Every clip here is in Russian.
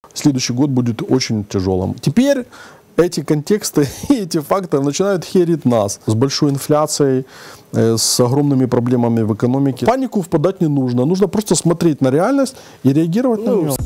Следующий год будет очень тяжелым. Теперь эти контексты и эти факторы начинают херить нас с большой инфляцией, с огромными проблемами в экономике. В панику впадать не нужно. Нужно просто смотреть на реальность и реагировать на нее.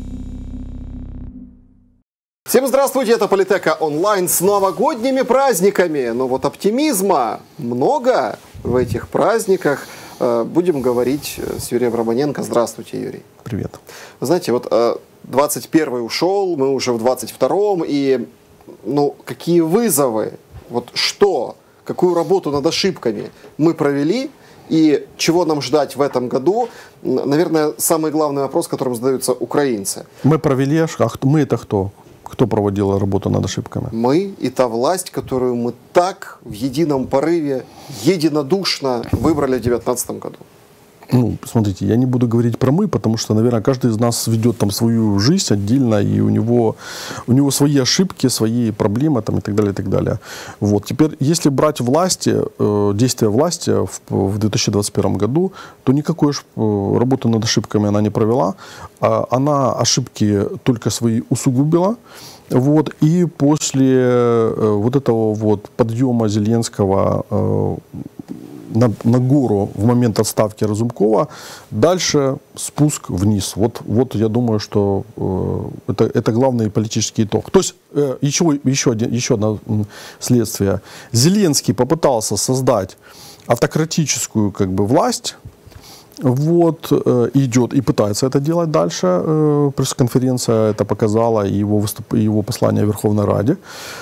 Всем здравствуйте, это Политека онлайн с новогодними праздниками. Но вот оптимизма много в этих праздниках. Будем говорить с Юрием Романенко. Здравствуйте, Юрий. Привет. Вы знаете, вот 21-й ушел, мы уже в 22-м, и какие вызовы, вот что, какую работу над ошибками мы провели, и чего нам ждать в этом году, наверное, самый главный вопрос, которым задаются украинцы. Мы провели, а мы это кто? Кто проводил работу над ошибками? Мы и та власть, которую мы так в едином порыве, единодушно выбрали в 2019 году. Смотрите, я не буду говорить про мы, потому что, наверное, каждый из нас ведет там свою жизнь отдельно, и у него свои ошибки, свои проблемы там, и так далее, и так далее. Вот. Теперь, если брать действия власти в 2021 году, то никакой работы над ошибками она не провела. Она ошибки только свои усугубила. Вот. И после вот этого вот подъема Зеленского на гору в момент отставки Разумкова, дальше спуск вниз. Вот я думаю, что это главный политический итог. То есть еще одно следствие. Зеленский попытался создать автократическую власть, идет и пытается это делать дальше. Пресс-конференция это показала, и его послание в Верховной Раде.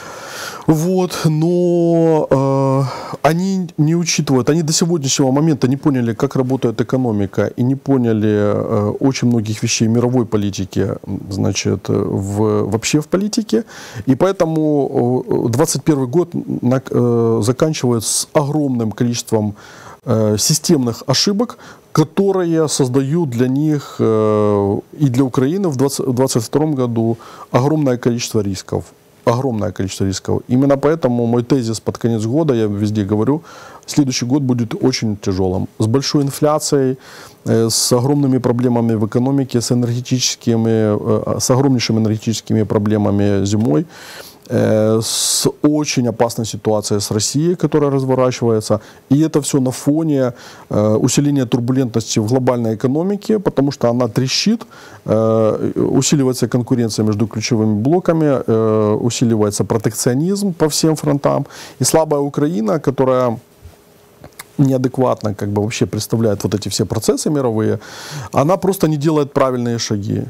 Но они не учитывают, они до сегодняшнего момента не поняли, как работает экономика, и не поняли очень многих вещей мировой политики, вообще в политике. И поэтому 2021 год заканчивают с огромным количеством системных ошибок, которые создают для них и для Украины в 2022 году огромное количество рисков. Огромное количество рисков. Именно поэтому мой тезис под конец года, я везде говорю, следующий год будет очень тяжелым. С большой инфляцией, с огромными проблемами в экономике, с огромнейшими энергетическими проблемами зимой, с очень опасной ситуацией с Россией, которая разворачивается. И это все на фоне усиления турбулентности в глобальной экономике, потому что она трещит, усиливается конкуренция между ключевыми блоками, усиливается протекционизм по всем фронтам. И слабая Украина, которая неадекватно вообще представляет вот эти все процессы мировые, она просто не делает правильные шаги.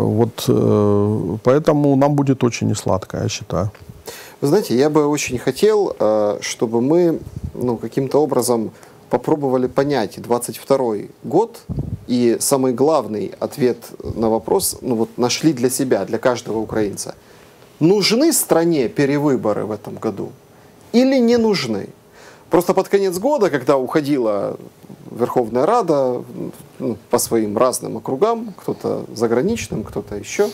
Поэтому нам будет очень несладко, я считаю. Вы знаете, я бы очень хотел, чтобы мы каким-то образом попробовали понять 22-й год и самый главный ответ на вопрос нашли для себя, для каждого украинца. Нужны стране перевыборы в этом году или не нужны? Просто под конец года, когда уходила Верховная Рада по своим разным округам, кто-то заграничным, кто-то еще,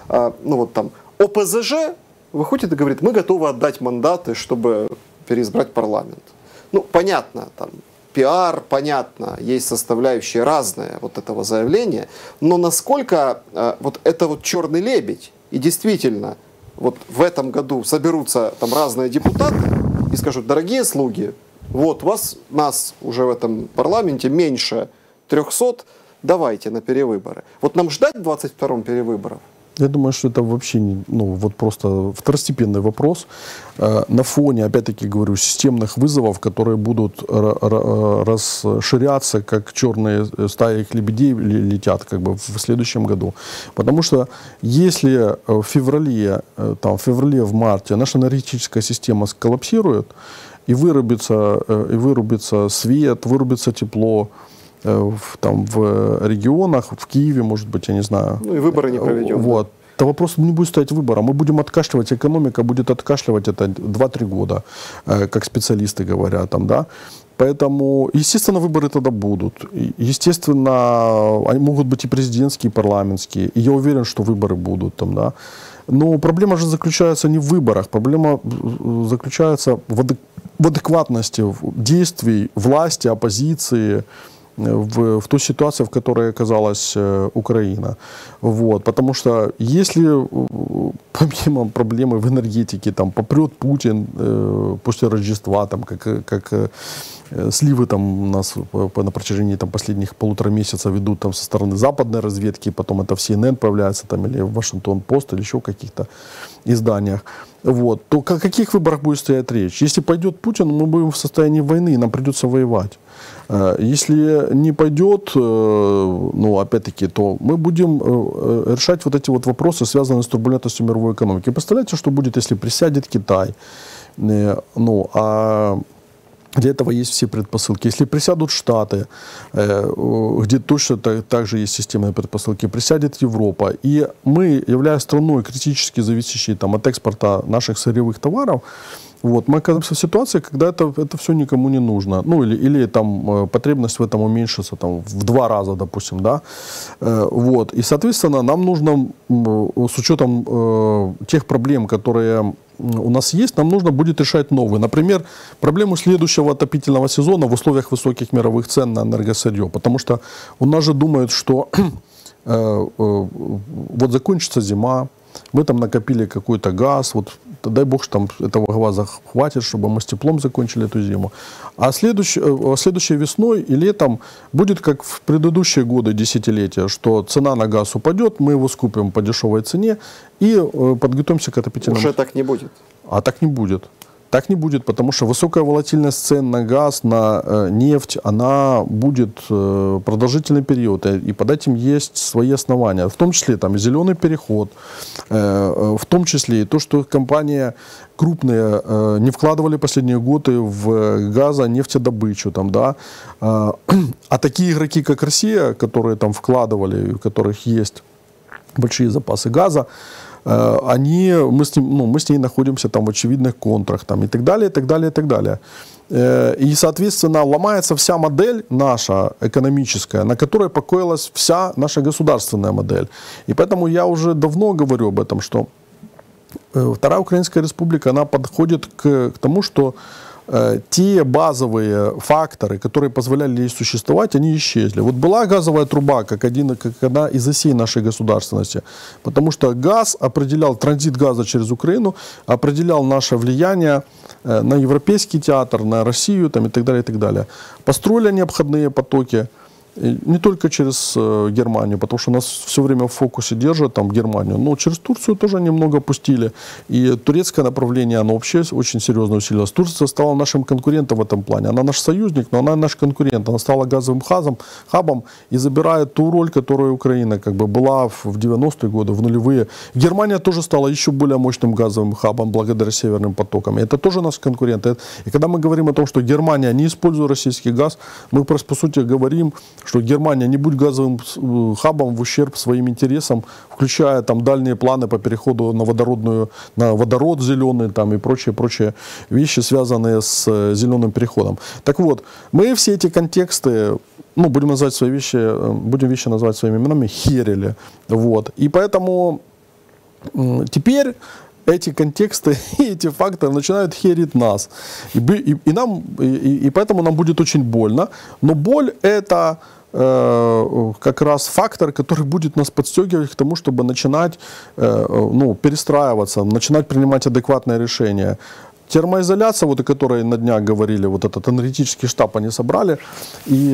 ОПЗЖ выходит и говорит, мы готовы отдать мандаты, чтобы переизбрать парламент. Понятно, пиар, понятно, есть составляющие разные этого заявления, но насколько это черный лебедь, и действительно в этом году соберутся разные депутаты и скажут, дорогие слуги, нас уже в этом парламенте меньше 300, давайте на перевыборы. Нам ждать в 22-м перевыборов? Я думаю, что это вообще просто второстепенный вопрос на фоне, опять-таки говорю, системных вызовов, которые будут расширяться, как черные стаи лебедей летят в следующем году. Потому что если в феврале, в марте наша энергетическая система сколлапсирует, и вырубится свет, вырубится тепло в регионах, в Киеве, может быть, я не знаю. И выборы не проведем. То вопрос не будет стоять выбора. Мы будем откашливать, экономика будет откашливать это 2-3 года, как специалисты говорят. Поэтому, естественно, выборы тогда будут. Естественно, они могут быть и президентские, и парламентские. И я уверен, что выборы будут. Но проблема же заключается не в выборах. Проблема заключается в адекватности действий власти, оппозиции, в той ситуации, в которой оказалась Украина. Вот. Потому что если помимо проблемы в энергетике там, попрет Путин после Рождества, там, как сливы там, у нас на протяжении там, последних 1,5 месяца ведут там, со стороны западной разведки, потом это в CNN появляется, там, или в Вашингтон-Пост, или еще в каких-то изданиях. Вот. То о каких выборах будет стоять речь? Если пойдет Путин, мы будем в состоянии войны, нам придется воевать. Если не пойдет, ну, опять-таки, то мы будем решать вот эти вот вопросы, связанные с турбулентностью мировой экономики. Представляете, что будет, если присядет Китай? Ну, а для этого есть все предпосылки. Если присядут Штаты, где точно так же есть системные предпосылки, присядет Европа, и мы, являясь страной, критически зависящей там, от экспорта наших сырьевых товаров, вот, мы оказываемся в ситуации, когда это все никому не нужно. Ну, или там потребность в этом уменьшится там, в 2 раза, допустим. Да? Вот. И, соответственно, нам нужно, с учетом тех проблем, которые у нас есть, нам нужно будет решать новые. Например, проблему следующего отопительного сезона в условиях высоких мировых цен на энергосырье. Потому что у нас же думают, что вот закончится зима, мы там накопили какой-то газ, вот дай бог, что там этого газа хватит, чтобы мы с теплом закончили эту зиму. А следующей весной и летом будет как в предыдущие годы, десятилетия, что цена на газ упадет, мы его скупим по дешевой цене и подготовимся к отопительному. Уже так не будет. А так не будет. Так не будет, потому что высокая волатильность цен на газ, на нефть, она будет продолжительный период, и под этим есть свои основания. В том числе там, зеленый переход, в том числе и то, что компании крупные не вкладывали последние годы в газонефтедобычу. Там, да? А такие игроки, как Россия, которые там вкладывали, у которых есть большие запасы газа, мы с ней находимся там, в очевидных контрах там, и так далее, и так далее, и так далее. И, соответственно, ломается вся модель наша экономическая, на которой покоилась вся наша государственная модель. И поэтому я уже давно говорю об этом, что Вторая Украинская Республика, она подходит к тому, что те базовые факторы, которые позволяли ей существовать, они исчезли. Вот была газовая труба, как одна из осей нашей государственности, потому что газ определял, транзит газа через Украину определял наше влияние на европейский театр, на Россию там, и так далее, и так далее. Построили они обходные потоки, не только через Германию, потому что нас все время в фокусе держат там Германию, но через Турцию тоже немного пустили. И турецкое направление, оно вообще очень серьезно усилилось. Турция стала нашим конкурентом в этом плане. Она наш союзник, но она наш конкурент. Она стала газовым хабом и забирает ту роль, которая Украина как бы была в 90-е годы, в нулевые. Германия тоже стала еще более мощным газовым хабом благодаря северным потокам. И это тоже наш конкурент. И когда мы говорим о том, что Германия не использует российский газ, мы просто по сути говорим, что Германия не будет газовым хабом в ущерб своим интересам, включая там дальние планы по переходу на водород зеленый там, и прочие вещи, связанные с зеленым переходом. Так вот, мы все эти контексты, будем вещи называть своими именами, херили. Вот. И поэтому теперь эти контексты и эти факторы начинают херить нас. И поэтому нам будет очень больно. Но боль — это как раз фактор, который будет нас подстегивать к тому, чтобы начинать перестраиваться, начинать принимать адекватные решения. Термоизоляция, вот о которой на днях говорили, вот этот энергетический штаб они собрали, и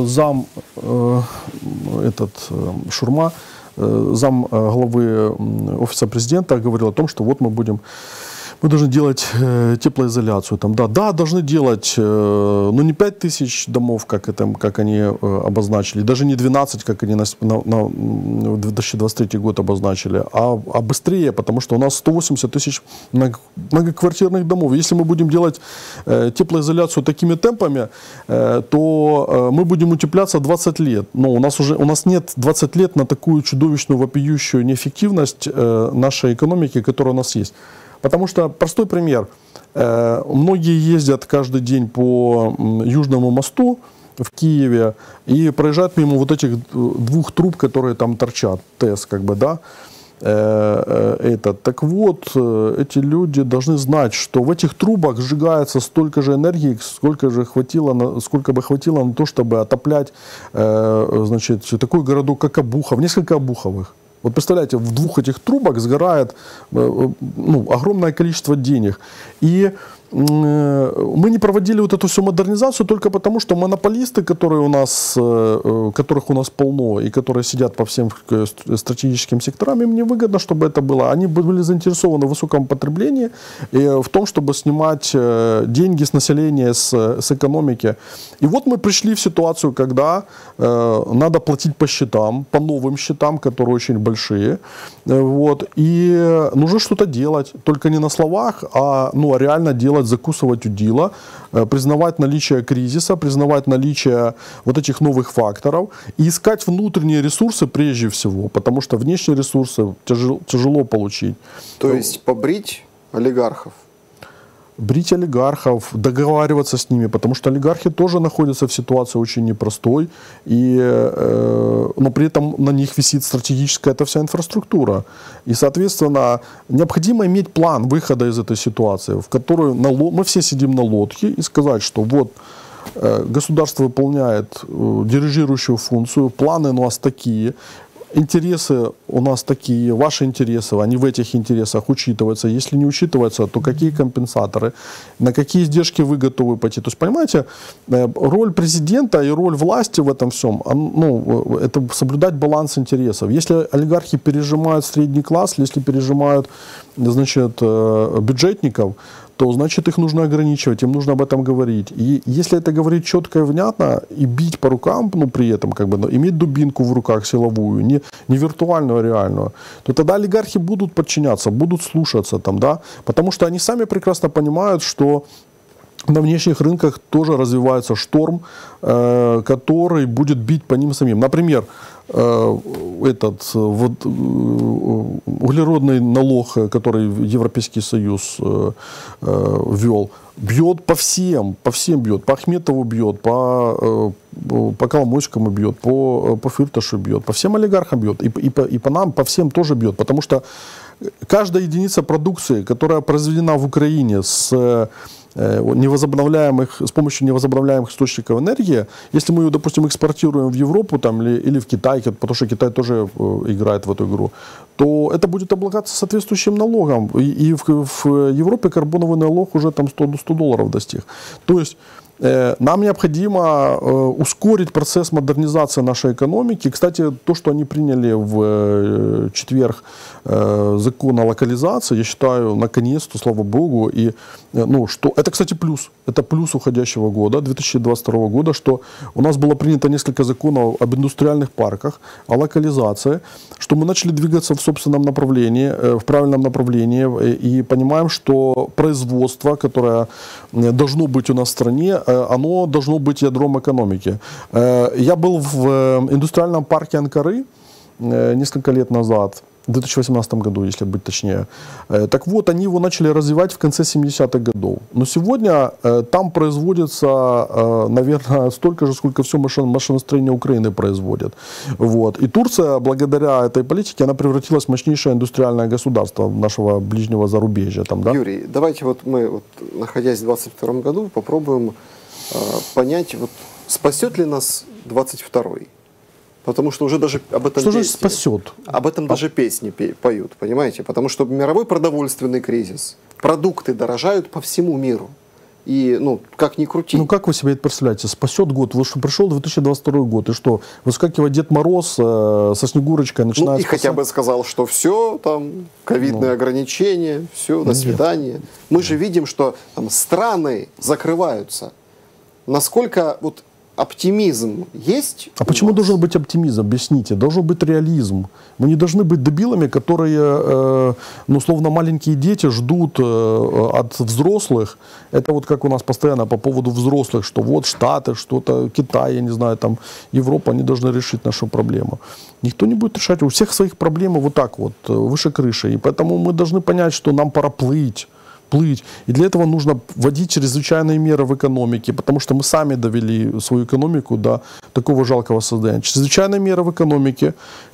Шурма, зам главы офиса президента, говорил о том, что вот мы должны делать теплоизоляцию. Там, да, должны делать, но не 5000 домов, как они обозначили, даже не 12, как они на 2023 год обозначили, а быстрее, потому что у нас 180 000 многоквартирных домов. Если мы будем делать теплоизоляцию такими темпами, то мы будем утепляться 20 лет. Но у нас нет 20 лет на такую чудовищную, вопиющую неэффективность нашей экономики, которая у нас есть. Потому что, простой пример, многие ездят каждый день по Южному мосту в Киеве и проезжают мимо вот этих 2 труб, которые там торчат, ТЭС, как бы, да. Так вот, эти люди должны знать, что в этих трубах сжигается столько же энергии, сколько бы хватило на то, чтобы отоплять, значит, такой городок, как Обухов, несколько Обуховых. Вот представляете, в двух этих трубах сгорает огромное количество денег. И мы не проводили вот эту всю модернизацию только потому, что монополисты, которых у нас полно и которые сидят по всем стратегическим секторам, им невыгодно, чтобы это было. Они были заинтересованы в высоком потреблении и в том, чтобы снимать деньги с населения, с экономики. И вот мы пришли в ситуацию, когда надо платить по счетам, по новым счетам, которые очень большие. Вот, и нужно что-то делать, только не на словах, а реально делать, закусывать удила, признавать наличие кризиса, признавать наличие вот этих новых факторов и искать внутренние ресурсы прежде всего, потому что внешние ресурсы тяжело получить. То есть побрить олигархов? Брить олигархов, договариваться с ними, потому что олигархи тоже находятся в ситуации очень непростой, но при этом на них висит стратегическая эта вся инфраструктура. И, соответственно, необходимо иметь план выхода из этой ситуации, в которую мы все сидим на лодке, и сказать, что вот государство выполняет дирижирующую функцию, планы у нас такие, интересы у нас такие, ваши интересы, они в этих интересах учитываются. Если не учитываются, то какие компенсаторы, на какие издержки вы готовы пойти. То есть, понимаете, роль президента и роль власти в этом всем, это соблюдать баланс интересов. Если олигархи пережимают средний класс, если пережимают, значит, бюджетников, то значит их нужно ограничивать, им нужно об этом говорить. И если это говорить четко и внятно, и бить по рукам, при этом, иметь дубинку в руках силовую, не виртуальную, а реальную, то тогда олигархи будут подчиняться, будут слушаться, потому что они сами прекрасно понимают, что на внешних рынках тоже развивается шторм, который будет бить по ним самим. Например, углеродный налог, который Европейский Союз ввел, бьет по всем бьет, по Ахметову бьет, по Коломойскому бьет, по Фирташу бьет, по всем олигархам бьет, и по нам, по всем тоже бьет, потому что каждая единица продукции, которая произведена в Украине с помощью невозобновляемых источников энергии, если мы ее, допустим, экспортируем в Европу или в Китай, потому что Китай тоже играет в эту игру, то это будет облагаться соответствующим налогом. И в Европе карбоновый налог уже там $100 достиг. То есть нам необходимо ускорить процесс модернизации нашей экономики. Кстати, то, что они приняли в четверг закон о локализации, я считаю, наконец-то, слава богу, и что это, кстати, плюс. Это плюс уходящего года, 2022 года, что у нас было принято несколько законов об индустриальных парках, о локализации, что мы начали двигаться в собственном направлении, в правильном направлении, и понимаем, что производство, которое должно быть у нас в стране, оно должно быть ядром экономики. Я был в индустриальном парке Анкары несколько лет назад, в 2018 году, если быть точнее. Так вот, они его начали развивать в конце 70-х годов. Но сегодня там производится, наверное, столько же, сколько все машиностроение Украины производит. Вот. И Турция, благодаря этой политике, она превратилась в мощнейшее индустриальное государство нашего ближнего зарубежья. Юрий, давайте мы, находясь в 2022 году, попробуем понять, спасет ли нас 22-й. Потому что уже даже об этом спасет? Об этом даже песни поют, понимаете? Потому что мировой продовольственный кризис, продукты дорожают по всему миру. И, как ни крути. Как вы себе это представляете? Спасет год. Вот что пришел 2022 год, и что? Выскакивает Дед Мороз со Снегурочкой, начинает и хотя бы сказал, что все, ковидные ограничения, все, до свидания. Мы же видим, что страны закрываются. Насколько оптимизм есть? А почему должен быть оптимизм? Объясните. Должен быть реализм. Мы не должны быть дебилами, которые, словно маленькие дети, ждут от взрослых. Это как у нас постоянно по поводу взрослых, что Штаты, что-то Китай, я не знаю, Европа, они должны решить нашу проблему. Никто не будет решать. У всех своих проблем выше крыши. И поэтому мы должны понять, что нам пора плыть. плыть. И для этого нужно вводить чрезвычайные меры в экономике, потому что мы сами довели свою экономику до такого жалкого состояния. Чрезвычайные меры в экономике,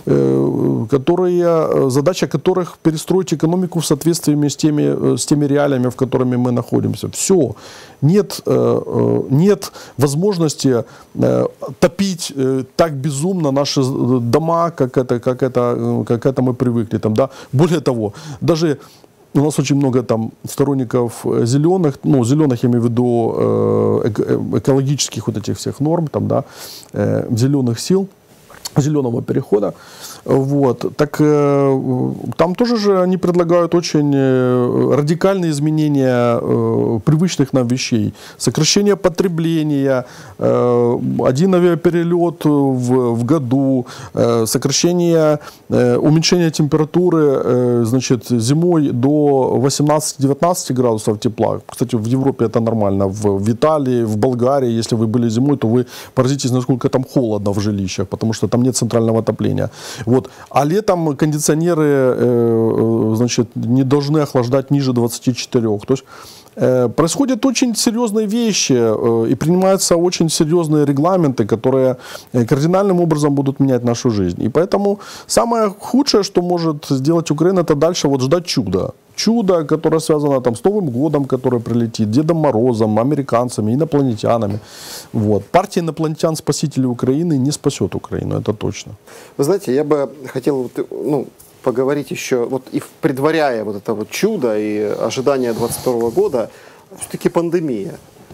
задача которых перестроить экономику в соответствии с теми реалиями, в которыми мы находимся. Все. Нет возможности топить так безумно наши дома, как это мы привыкли. Там, да? Более того, даже у нас очень много там сторонников зеленых, ну, зеленых я имею в виду экологических вот этих всех норм, там, да, зеленых сил, зеленого перехода. Вот. Так там тоже же они предлагают очень радикальные изменения привычных нам вещей. Сокращение потребления, один авиаперелет в году, сокращение, уменьшение температуры, значит, зимой до 18-19 градусов тепла. Кстати, в Европе это нормально. В Италии, в Болгарии, если вы были зимой, то вы поразитесь, насколько там холодно в жилищах, потому что там нет центрального отопления. Вот. А летом кондиционеры, значит, не должны охлаждать ниже 24. То есть происходят очень серьезные вещи и принимаются очень серьезные регламенты, которые кардинальным образом будут менять нашу жизнь. И поэтому самое худшее, что может сделать Украина, это дальше вот ждать чуда. Чудо, которое связано там, с Новым годом, который прилетит, Дедом Морозом, американцами, инопланетянами. Вот. Партия инопланетян-спасителей Украины не спасет Украину, это точно. Вы знаете, я бы хотел поговорить еще, вот и предваряя вот это вот чудо и ожидание 2022 года, все-таки пандемия.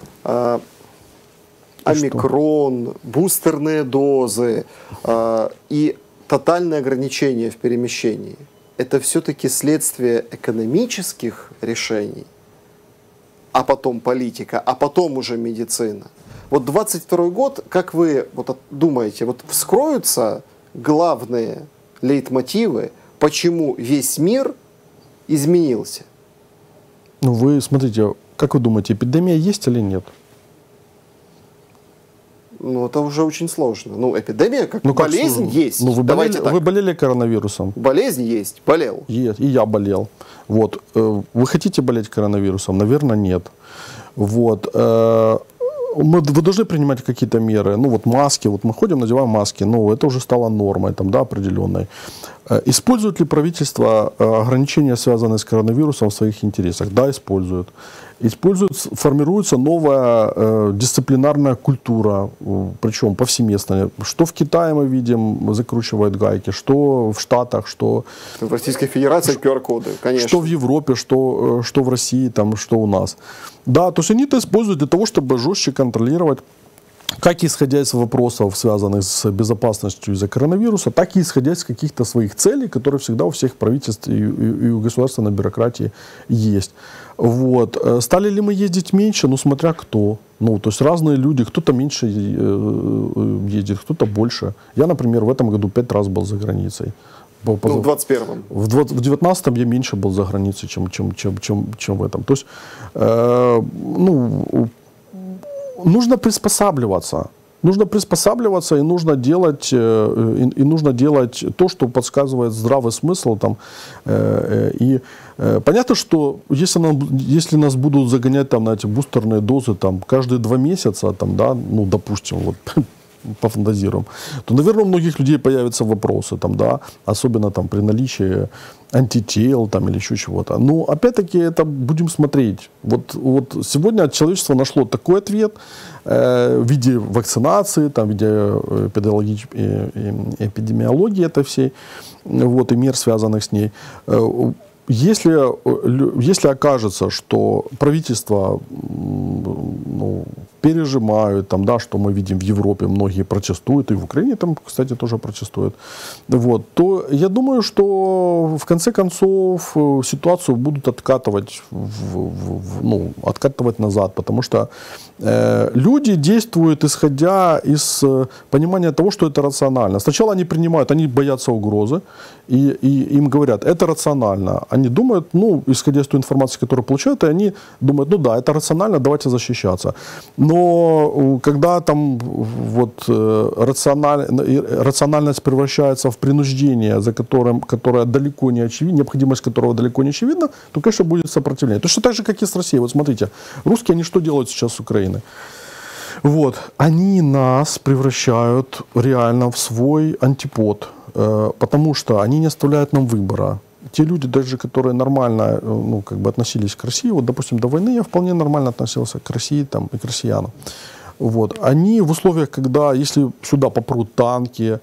Омикрон, бустерные дозы и тотальное ограничение в перемещении. Это все-таки следствие экономических решений, а потом политика, а потом уже медицина. Вот 22 год, как вы вот думаете, вот вскроются главные лейтмотивы, почему весь мир изменился? Ну вы смотрите, как вы думаете, эпидемия есть или нет? Ну, это уже очень сложно. Ну, эпидемия, как болезнь, есть. Ну, вы болели коронавирусом? Болезнь есть, болел. И я болел. Вот. Вы хотите болеть коронавирусом? Наверное, нет. Вот. Вы должны принимать какие-то меры. Ну, вот маски. Вот мы ходим, надеваем маски. Ну, это уже стало нормой, там, да, определенной. Использует ли правительство ограничения, связанные с коронавирусом, в своих интересах? Да, использует. Формируется новая дисциплинарная культура, причем повсеместная. Что в Китае мы видим, закручивают гайки, что в Штатах, что в Российской Федерации QR-коды, конечно. Что в Европе, что в России, там, что у нас. Да, то есть они это используют для того, чтобы жестче контролировать, как исходя из вопросов, связанных с безопасностью из-за коронавируса, так и исходя из каких-то своих целей, которые всегда у всех правительств и у государственной бюрократии есть. Вот. Стали ли мы ездить меньше? Ну, смотря кто. Ну, то есть разные люди, кто-то меньше ездит, кто-то больше. Я, например, в этом году 5 раз был за границей. В 21-м. В 19-м я меньше был за границей, чем в этом. То есть, нужно приспосабливаться. Нужно приспосабливаться и нужно делать то, что подсказывает здравый смысл. Там, понятно, что если нас будут загонять там, на эти бустерные дозы там, каждые 2 месяца, там, да, ну, допустим, вот, пофантазируем, то, наверное, у многих людей появятся вопросы, там, да, особенно там, при наличии антител там, или еще чего-то. Но опять-таки это будем смотреть. Вот сегодня человечество нашло такой ответ в виде вакцинации, там, в виде эпидемиологии этой всей, вот, и мер, связанных с ней. Если окажется, что правительство пережимают, там, да, что мы видим в Европе, многие протестуют, и в Украине там, кстати, тоже протестуют, вот, то я думаю, что в конце концов ситуацию будут откатывать назад, потому что люди действуют, исходя из понимания того, что это рационально. Сначала они принимают, они боятся угрозы, и им говорят, это рационально. Они думают, исходя из той информации, которую получают, и они думают, ну да, это рационально, давайте защищаться. Но Но когда там вот рациональность превращается в принуждение, которое далеко не очевидно, необходимость которого далеко не очевидна, то, конечно, будет сопротивление. Точно так же, как и с Россией. Вот смотрите, русские, они что делают сейчас с Украиной? Вот, они нас превращают реально в свой антипод, потому что они не оставляют нам выбора. Те люди, даже которые нормально, ну, как бы относились к России, вот, допустим, до войны я вполне нормально относился к России там, и к россиянам. Вот. Они в условиях, когда, если сюда попрут танки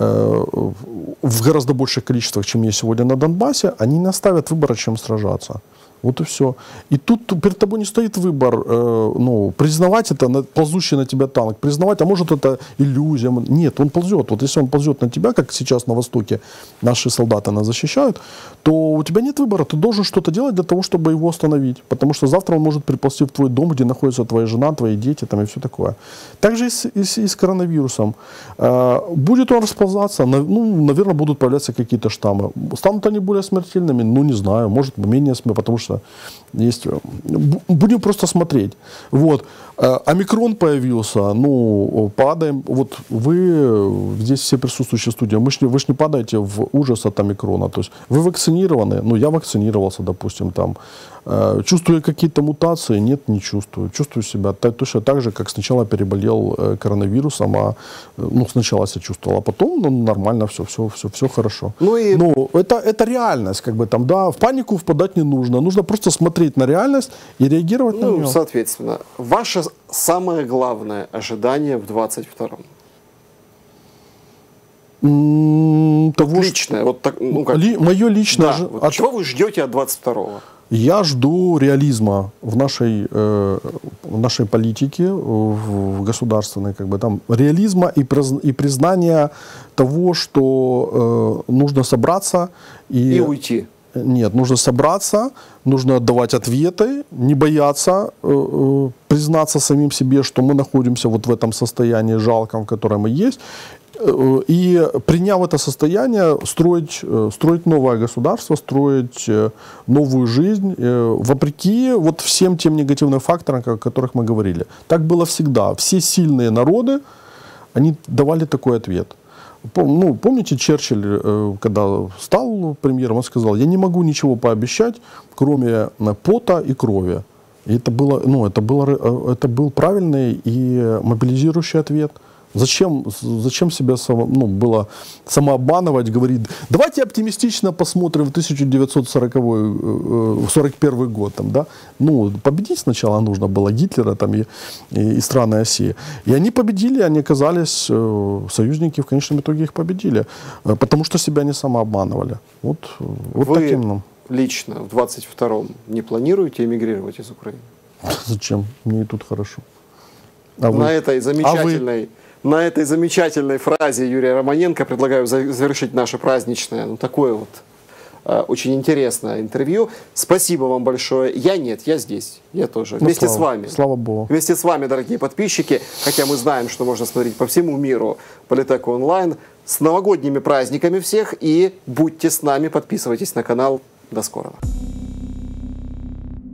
в гораздо больших количествах, чем есть сегодня на Донбассе, они не оставят выбора, чем сражаться. Вот и все. И тут перед тобой не стоит выбор, ну, признавать это, ползущий на тебя танк, признавать, а может это иллюзия. Нет, он ползет. Вот если он ползет на тебя, как сейчас на Востоке наши солдаты нас защищают, то у тебя нет выбора. Ты должен что-то делать для того, чтобы его остановить. Потому что завтра он может приползти в твой дом, где находится твоя жена, твои дети там, и все такое. Также и с коронавирусом. Будет он расползаться, ну, наверное, будут появляться какие-то штаммы. Станут они более смертельными? Ну, не знаю. Может, менее смертельными, потому что есть. Будем просто смотреть. Вот. Омикрон появился, ну, падаем. Вот вы, здесь все присутствующие в студии, вы ж не падаете в ужас от омикрона. То есть вы вакцинированы, ну, я вакцинировался, допустим, там. Чувствую какие-то мутации? Нет, не чувствую. Чувствую себя точно так же, как сначала переболел коронавирусом, ну, сначала себя чувствовал, а потом, ну, нормально, все хорошо. Ну, это реальность, как бы там, да, в панику впадать не нужно. Нужно просто смотреть на реальность и реагировать на нее. Соответственно, ваше самое главное ожидание в 22-м? Личное. Вот так, ну, как... Мое личное... Да, вот чего вы ждете от 22-го? Я жду реализма в нашей политике, в государственной, как бы там, реализма и признания того, что нужно собраться и уйти. Нет, нужно собраться, нужно давать ответы, не бояться признаться самим себе, что мы находимся вот в этом состоянии жалком, в котором мы есть. И приняв это состояние, строить новое государство, строить новую жизнь, вопреки вот всем тем негативным факторам, о которых мы говорили. Так было всегда. Все сильные народы, они давали такой ответ. Ну, помните, Черчилль, когда стал премьером, он сказал: я не могу ничего пообещать, кроме пота и крови. И это был правильный и мобилизирующий ответ. Зачем себя было самообманывать, говорить, давайте оптимистично посмотрим в 1941 год. Там, да? Ну, победить сначала нужно было Гитлера там, и страны оси. И они победили, они оказались, союзники в конечном итоге их победили, потому что себя не самообманывали. Вот вы таким. Лично в 22-м не планируете эмигрировать из Украины? Зачем? Мне и тут хорошо. На этой замечательной фразе Юрия Романенко предлагаю завершить наше праздничное, такое вот очень интересное интервью. Спасибо вам большое. Я здесь. Я тоже. Вместе с вами. Слава Богу. Вместе с вами, дорогие подписчики. Хотя мы знаем, что можно смотреть по всему миру Политеку онлайн. С новогодними праздниками всех. И будьте с нами, подписывайтесь на канал. До скорого.